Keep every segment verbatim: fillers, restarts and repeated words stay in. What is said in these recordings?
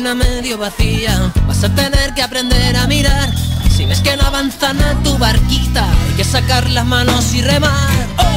página medio vacía, vas a tener que aprender a mirar. Si ves que no avanza nada tu barquita, hay que sacar las manos y remar. ¡Oh!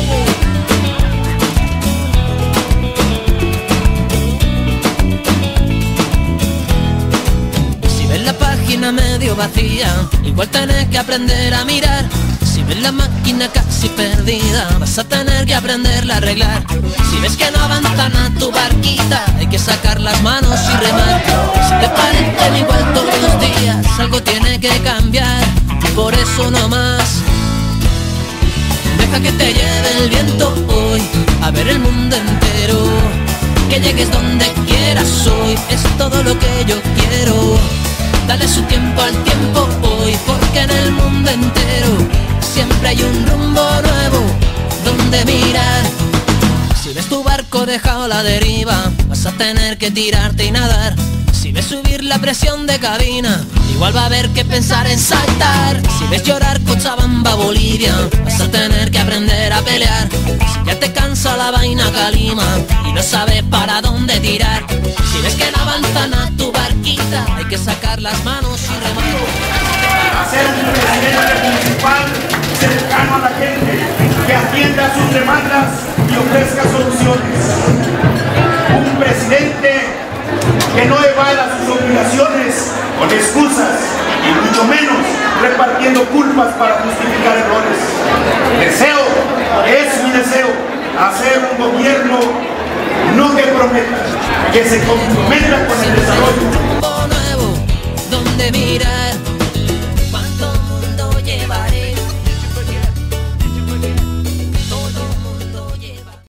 Medio vacía, igual tenés que aprender a mirar. Si ves la máquina casi perdida, vas a tener que aprenderla a arreglar. Si ves que no avanza nada tu barquita, hay que sacar las manos y remar. Si te parecen igual todos los días, algo tiene que cambiar. Por eso no más, deja que te lleve el viento hoy a ver el mundo entero. Que llegues donde quieras hoy, es todo lo que yo quiero. Dale su tiempo al tiempo hoy, porque en el mundo entero siempre hay un rumbo nuevo donde mirar. Si ves tu barco dejado a la deriva, vas a tener que tirarte y nadar. Si ves subir la presión de cabina, igual va a haber que pensar en saltar. Si ves llorar Cochabamba, Bolivia, vas a tener que aprender a pelear. Si ya te cansa la vaina calima y no sabes para dónde tirar. Si ves que no avanza nada tu barquita, hay que sacar las manos y remar. Hacer un presidente municipal cercano a la gente, que atienda sus demandas y ofrezca soluciones. Un presidente que no evada sus obligaciones con excusas y mucho menos repartiendo culpas para justificar errores. Deseo, es mi deseo, hacer un gobierno no que prometa, que se comprometa con el desarrollo. Un rumbo nuevo donde mirar.